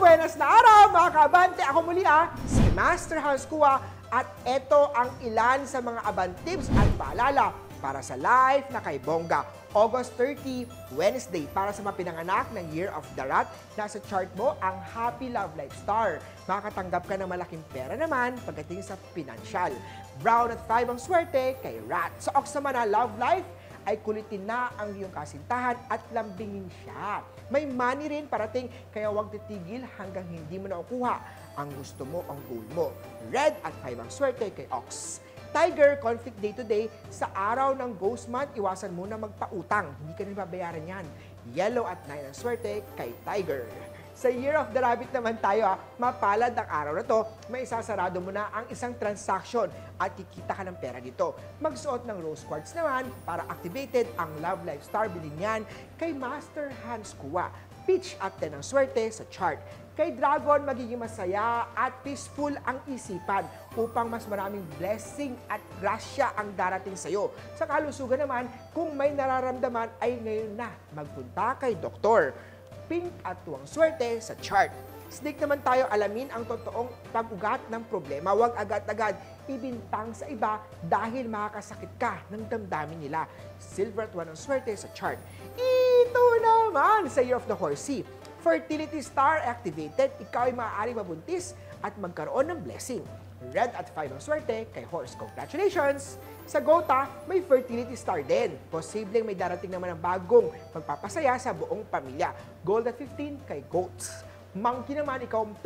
buenas na araw mga kaabante! Ako muli si Master Hans Kua at ito ang ilan sa mga abantibs at paalala para sa live na kay Bongga. August 30, Wednesday, para sa mapinanganak ng Year of the Rat, nasa chart mo ang Happy Love Life Star. Makakatanggap ka ng malaking pera naman pagdating sa pinansyal. Brown at 5 ang swerte kay Rat. Sa Ox naman na Love Life, ay kulitin na ang iyong kasintahan at lambingin siya. May money rin parating, kaya huwag titigil hanggang hindi mo nakukuha ang gusto mo, ang goal mo. Red at 5 ang swerte kay Ox. Tiger, conflict day to day. Sa araw ng Ghost Month, iwasan muna magpautang. Hindi ka rin babayaran yan. Yellow at 9 ang swerte kay Tiger. Sa Year of the Rabbit naman tayo, mapalad ang araw na to, may isasarado mo na ang isang transaction at kikita ka ng pera dito. Magsuot ng rose quartz naman para activated ang Love Life Star. Bilhin yan kay Master Hans Kua. Peach at 10 ang swerte sa chart. Kay Dragon, magiging masaya at peaceful ang isipan upang mas maraming blessing at grasya ang darating sa'yo. Sa kalusugan naman, kung may nararamdaman ay ngayon na magpunta kay doktor. Pink at 2 ang swerte sa chart. Snake naman tayo, alamin ang totoong pag-ugat ng problema. Huwag agad-agad ibintang sa iba dahil makakasakit ka ng damdamin nila. Silver at 1 ang swerte sa chart. Ito naman sa Year of the Horsey. Fertility Star activated, ikaw ay maaaring mabuntis at magkaroon ng blessing. Red at 5 ang swerte kay Horse. Congratulations! Sa Gota, may Fertility Star din. Posibleng may darating naman ang bagong magpapasaya sa buong pamilya. Gold at 15 kay Goats. Monkey naman, ikaw ang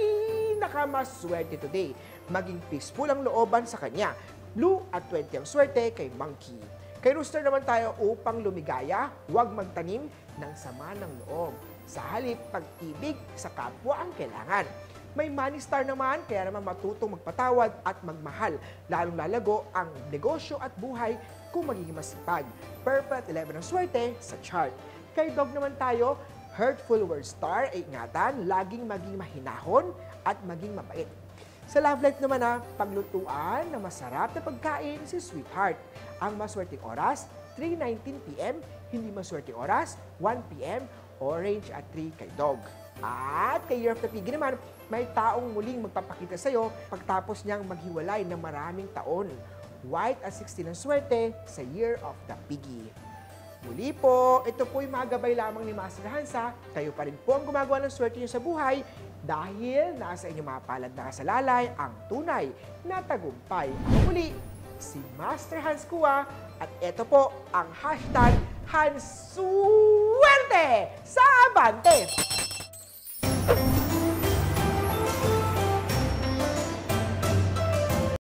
pinakamaswerte today. Maging peaceful ang looban sa kanya. Blue at 20 ang swerte kay Monkey. Kay Rooster naman tayo, upang lumigaya, huwag magtanim ng sama ng loob. Sa halip, pag-ibig sa kapwa ang kailangan. May Money Star naman, kaya naman matutong magpatawad at magmahal. Lalong lalago ang negosyo at buhay kung magiging masipag. Purple at 11 ang swerte sa chart. Kay Dog naman tayo, Hurtful Word Star ay ingatan, laging maging mahinahon at maging mabait. Sa Love Life naman paglutuan ng masarap na pagkain si Sweetheart. Ang maswerteng oras, 3:19 p.m. Hindi maswerteng oras, 1 p.m. Orange at 3 kay Dog. At kay Year of the Piggy naman, may taong muling magpapakita sa'yo pagtapos niyang maghiwalay ng maraming taon. White at 16 ang swerte sa Year of the Piggy. Muli po, ito po'y magabay lamang ni Master Hansa. Kayo pa rin po ang gumagawa ng swerte niyo sa buhay dahil nasa inyong mga palad na kasalalay ang tunay na tagumpay. Muli, si Master Hans Kua at ito po ang hashtag Hansuerte sa Abante!